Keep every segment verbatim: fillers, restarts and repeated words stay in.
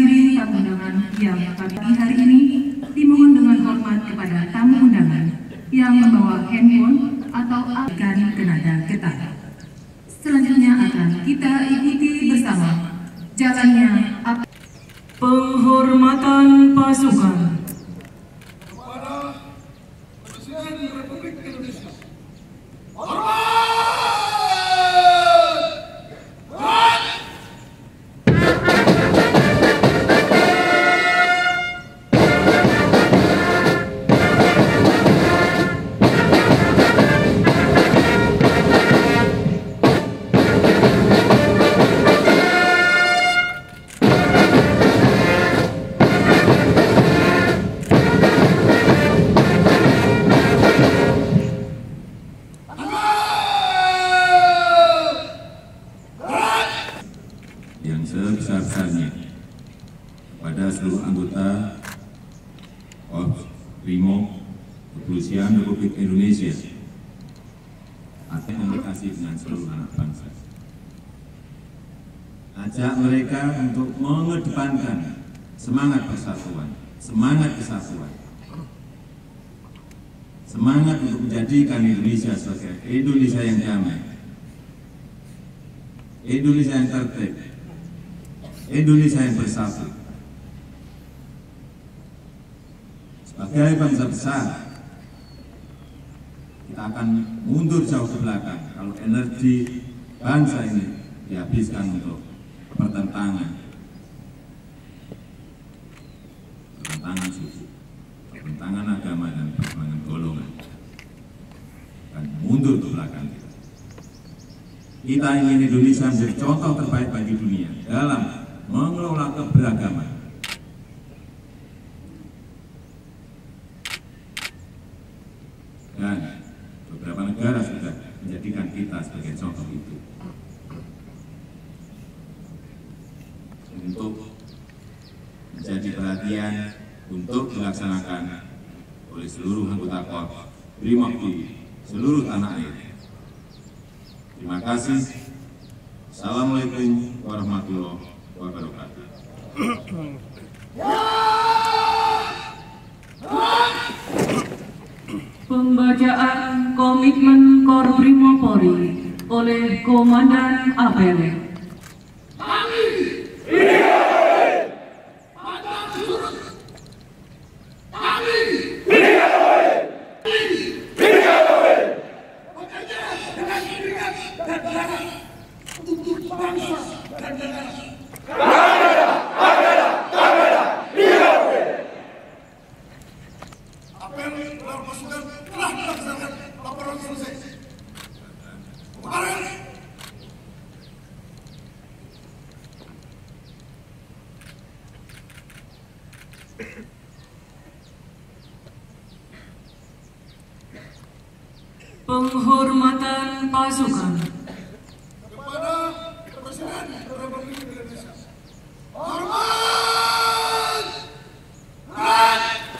Hadirin tamu undangan yang pagi hari ini dimohon dengan hormat kepada tamu undangan yang membawa handphone atau akan kenada getar. Selanjutnya akan kita ikuti bersama jalannya penghormatan pasukan kepada Presiden Republik Indonesia. Yang sebesar-besarnya kepada seluruh anggota Korps Brimob Kepolisian Republik Indonesia akan komunikasi dengan seluruh anak bangsa. Ajak mereka untuk mengedepankan semangat persatuan, semangat kesatuan, semangat untuk menjadikan Indonesia sebagai Indonesia yang damai, Indonesia yang tertib, Indonesia yang bersatu. Sebagai bangsa besar, kita akan mundur jauh ke belakang kalau energi bangsa ini dihabiskan untuk pertentangan, pertentangan suku, pertentangan agama dan pertentangan golongan. Dan mundur ke belakang kita. Kita ingin Indonesia menjadi contoh terbaik bagi dunia dalam mengelola keberagaman. Dan beberapa negara sudah menjadikan kita sebagai contoh itu. Untuk menjadi perhatian untuk dilaksanakan oleh seluruh anggota Korps Brimob di seluruh tanah air. Terima kasih. Assalamualaikum warahmatullahi wabarakatuh. Pembacaan komitmen Korps Brimob Polri oleh Komandan Apel. Kami pantang surut. Kami bekerja dengan keringat dan darah untuk bangsa dan negara. Kamera, kamera, kamera, lihat. Apel dalam pasukan telah melaksanakan laporan selesai. Kemarin penghormatan pasukan kepada Presiden Republik Indonesia. Hormat! Hormat!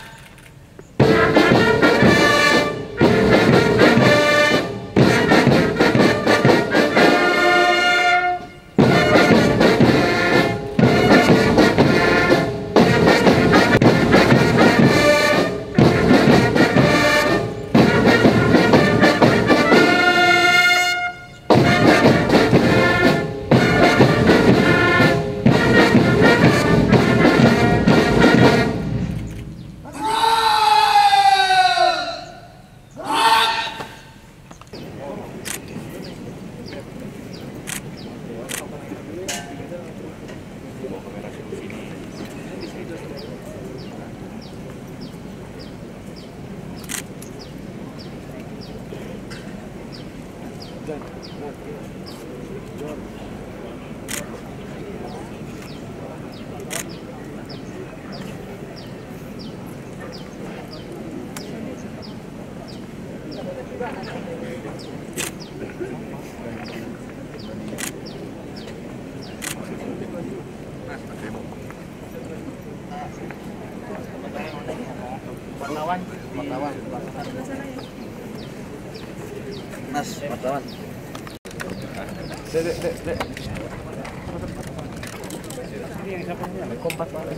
Wartawan, wartawan, Mas, wartawan. Dek, dek, dek. Kompas banget.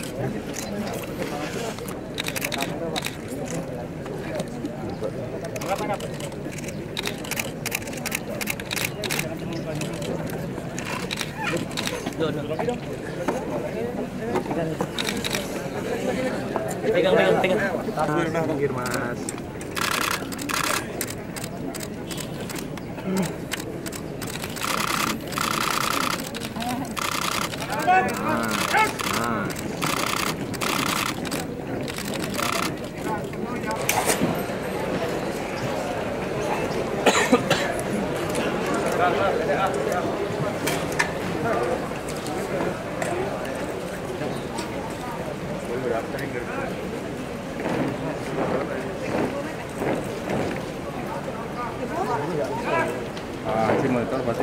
Pegang, pegang, pegang. Pinggir, Mas. Ah, si motor pasti.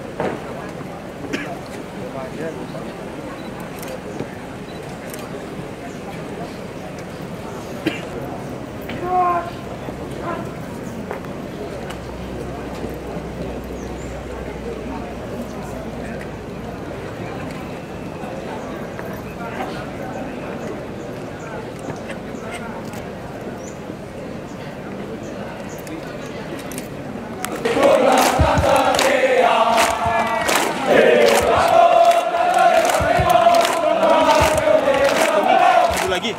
Lagi.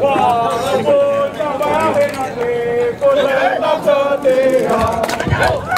Walaupun